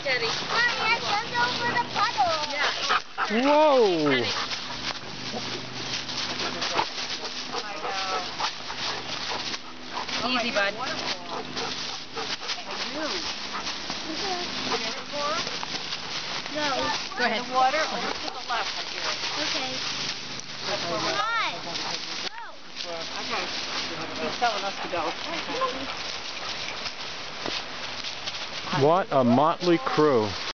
Steady. Mommy, I jumped over the puddle. Yeah. Whoa! Steady. Easy, bud. No. Go ahead. The water over to the left, I hear it. Okay. That's where Come we're on. Okay. He's telling us to go. What a motley crew.